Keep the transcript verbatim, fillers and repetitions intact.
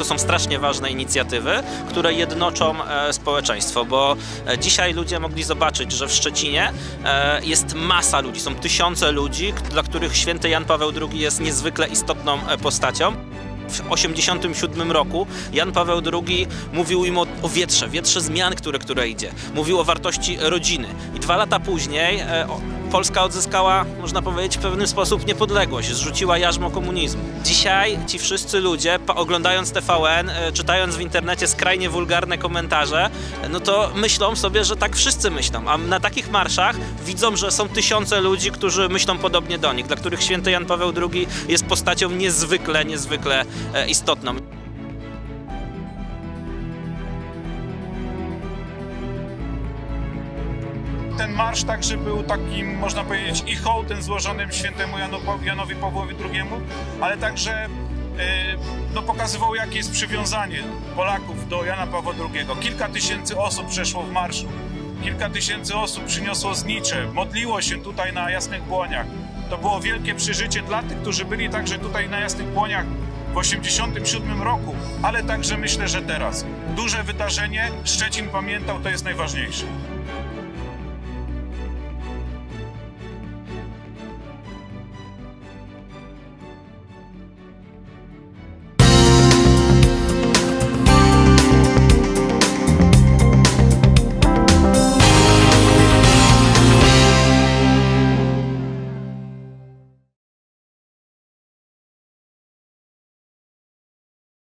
to są strasznie ważne inicjatywy, które jednoczą społeczeństwo, bo dzisiaj ludzie mogli zobaczyć, że w Szczecinie jest masa ludzi, są tysiące ludzi, dla których święty Jan Paweł drugi jest niezwykle istotną postacią. W tysiąc dziewięćset osiemdziesiątym siódmym roku Jan Paweł drugi mówił im o, o wietrze, wietrze zmian, które, które idzie. Mówił o wartości rodziny. I dwa lata później e, o, Polska odzyskała, można powiedzieć, w pewien sposób niepodległość, zrzuciła jarzmo komunizmu. Dzisiaj ci wszyscy ludzie, oglądając T V N, e, czytając w internecie skrajnie wulgarne komentarze, no to myślą sobie, że tak wszyscy myślą. A na takich marszach widzą, że są tysiące ludzi, którzy myślą podobnie do nich, dla których święty Jan Paweł drugi jest postacią niezwykle, niezwykle e, istotną. Ten marsz także był takim, można powiedzieć, i hołdem złożonym świętemu Janu, Janowi Pawłowi drugiemu, ale także no, pokazywał, jakie jest przywiązanie Polaków do Jana Pawła drugiego. Kilka tysięcy osób przeszło w marszu, kilka tysięcy osób przyniosło znicze, modliło się tutaj na Jasnych Błoniach. To było wielkie przeżycie dla tych, którzy byli także tutaj na Jasnych Błoniach w osiemdziesiątym siódmym roku, ale także myślę, że teraz. Duże wydarzenie, Szczecin pamiętał, to jest najważniejsze.